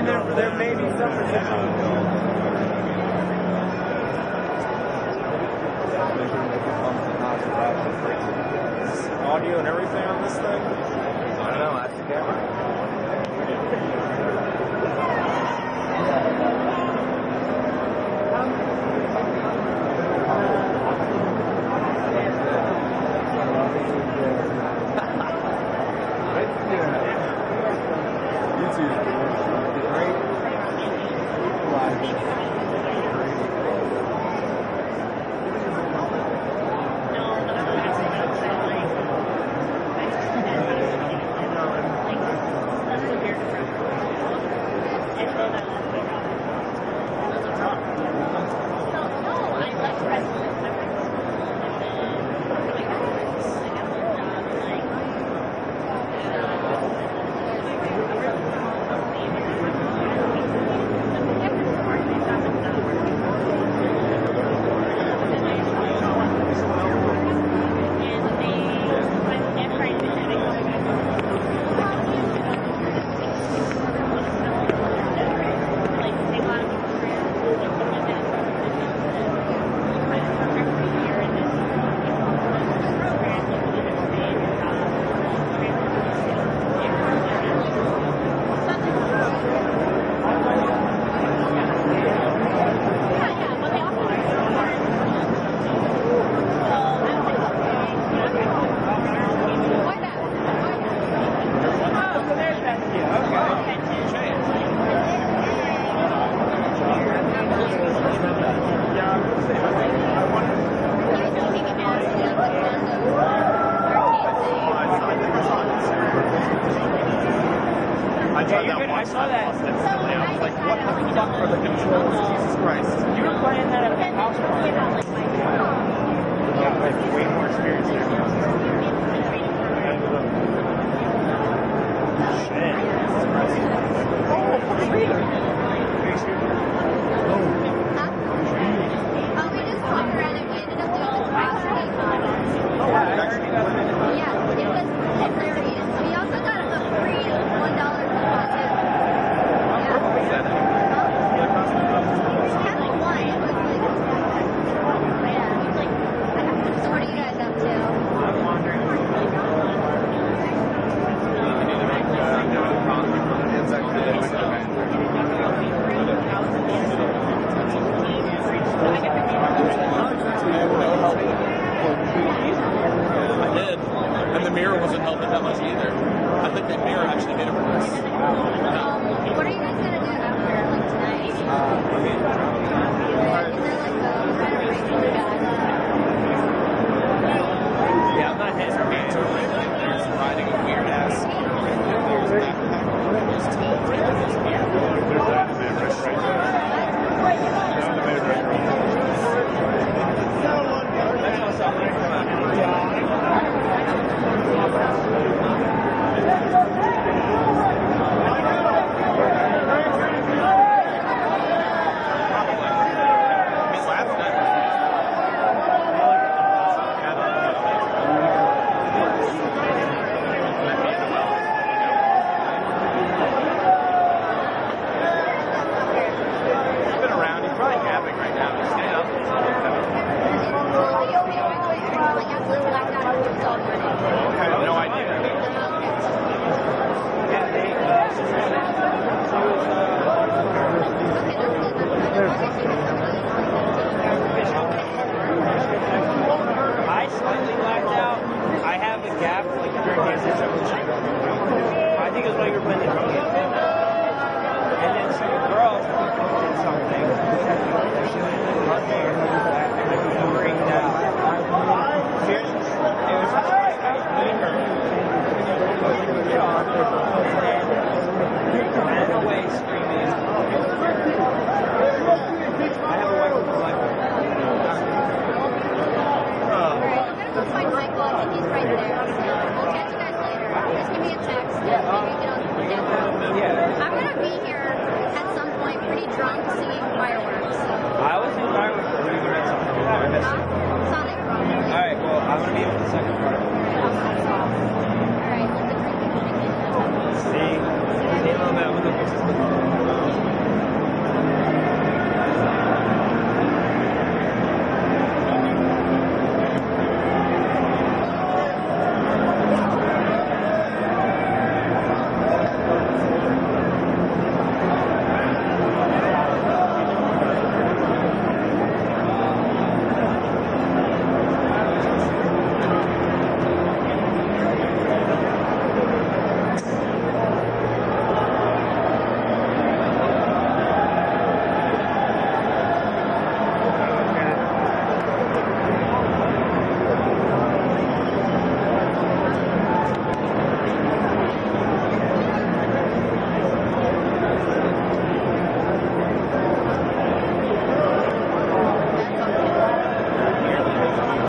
mean, there may be some potential. Audio and everything on this thing? I don't know, that's the camera. I saw that. I was like, what the fuck are the controls? Jesus Christ. You were playing that at the house party. Yeah, like way more experience there. Shit. We just walked around and we ended up doing the crash thing. Yeah, it was hilarious. We also got a free $1 deposit. And the mirror wasn't helping that much either. I think that mirror actually made it worse. What are you guys going to do after, like, tonight? Is there, like, a renovation you guys? Yeah, I'm not his man. There's riding a weird ass. I slightly blacked out. I have a gap like during the intersection. I think it was while you were playing the drum game. And then some girl did something. Right there. Freaked out. Seriously, it was just like I was beating her. Get off. And then ran away screaming. I have a wife with a life. Go find Michael. I think he's right there. We'll catch you guys later. Just give me a text. Maybe get on the Yeah. I'm going to be here at some point pretty drunk singing fireworks. I was in fireworks. Sonic. Alright, well, I'm going to be here in a second.